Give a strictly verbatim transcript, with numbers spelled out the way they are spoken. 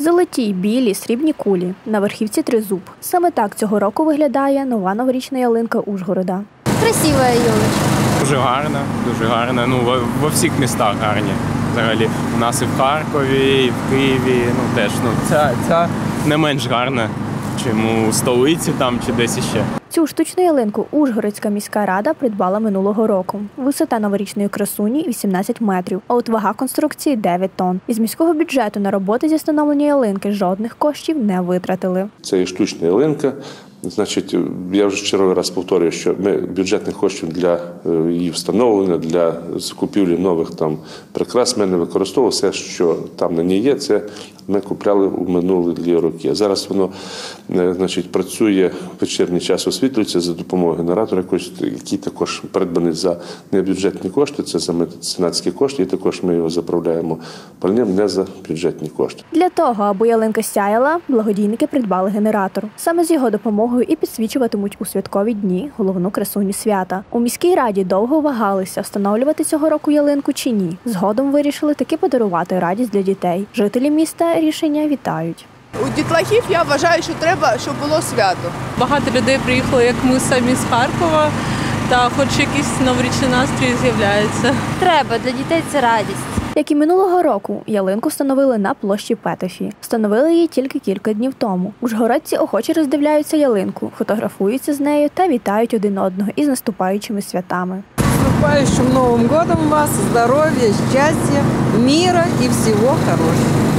Золоті, білі, срібні кулі. На верхівці тризуб. Саме так цього року виглядає нова новорічна ялинка Ужгорода. Красива ялинка. Дуже гарна, дуже гарна. Ну, во всіх містах гарні. Взагалі, у нас і в Харкові, і в Києві, ну теж, ну, ця, ця не менш гарна, чим у столиці там чи десь іще. Цю штучну ялинку Ужгородська міська рада придбала минулого року. Висота новорічної красуні – вісімнадцять метрів, а от вага конструкції – дев'ять тонн. Із міського бюджету на роботи зі встановлення ялинки жодних коштів не витратили. Це є штучна ялинка. Значить, я вже черговий раз повторюю, що ми бюджетних коштів для її встановлення, для закупівлі нових там прикрас ми не використовували. Все, що там на ній є, це ми купляли у минулі роки. Зараз воно, значить, працює в вечірній час, освітлюється за допомогою генератора, який також придбаний за небюджетні кошти, це за меценатські кошти, і також ми його заправляємо пальним не за бюджетні кошти. Для того, аби ялинка сяяла, благодійники придбали генератор. Саме з його допомогою і підсвічуватимуть у святкові дні головну красуню свята. У міській раді довго вагалися, встановлювати цього року ялинку чи ні. Згодом вирішили таки подарувати радість для дітей. Жителі міста рішення вітають. У дітлахів я вважаю, що треба, щоб було свято. Багато людей приїхало, як ми самі з Харкова, та хоч якийсь новорічний настрій з'являється. Треба, для дітей це радість. Як і минулого року, ялинку встановили на площі Петефі. Встановили її тільки кілька днів тому. Ужгородці охоче роздивляються ялинку, фотографуються з нею та вітають один одного із наступаючими святами. З наступаючим Новим роком вас, здоров'я, щастя, мира і всього хорошого.